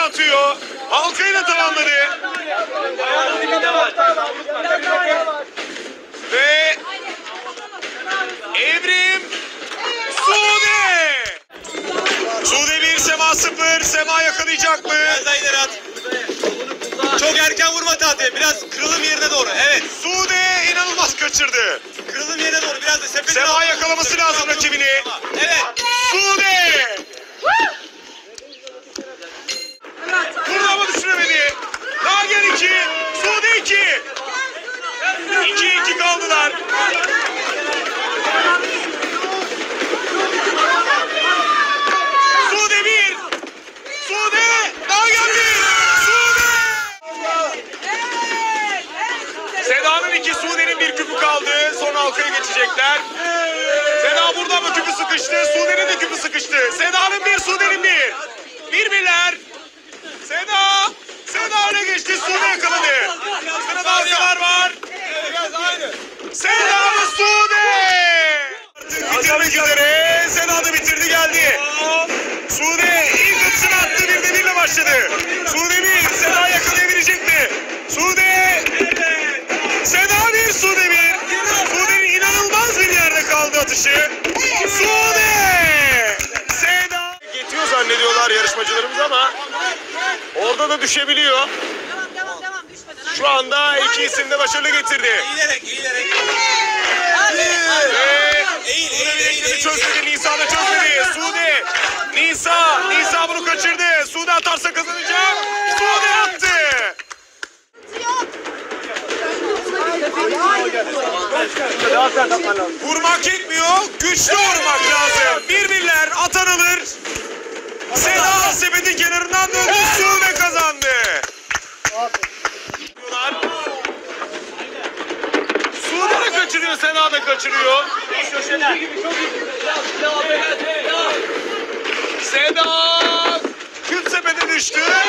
atıyor. Halkayla tamamladı. Ve Evrim Sude. Sude 1, Sema 0. Sema yakalayacak mı? Biraz daha ileri at. Çok erken vurma Tahtaya. Biraz kırılım yerine doğru. Evet. Sude inanılmaz kaçırdı. Kırılım yerine doğru. Biraz da sepetine. Sema yakalaması lazım rakibini. Evet. Sude. Burada ama düşüremedi. Nagihan 2. Sude 2. 2-2 kaldılar. Sude 1. Sude. Nagihan 1. Sude. Seda'nın 2, Sude'nin 1 küpü kaldı. Son halkaya geçecekler. Seda burada ama küpü sıkıştı. Sude'nin de küpü sıkıştı. Seda'nın 1, Sude'nin 1. Birbirler. Seda. Seda öne geçti. Sude yakaladı. Sırada halkalar var. Seda ve Sude. Bitirmek üzere. Seda da bitirdi geldi. Sude ilk atışını attı. 1-1 başladı. Sude 1. Seda yakalayabilecek mi? Sude. Seda 1. Sude 1. Sude'nin inanılmaz bir yerde kaldı atışı. Sude. Seda. Geçiyor zannediyorlar yarışmacılarımız ama orada da düşebiliyor. Şu anda iki isim de başarılı getirdi. Eğilerek. Sude çözmedi, Nisa da çözmedi. Sude, Nisa bunu kaçırdı. Sude atarsa kazanacak. Sude attı. Vurmak yetmiyor, güçlü vurmak lazım. Birbirler atan alır. Seda sepetin kenarından döndü, Sude kazandı. Sude de kaçırıyor, Seda da kaçırıyor. Seda küp sepete düştü.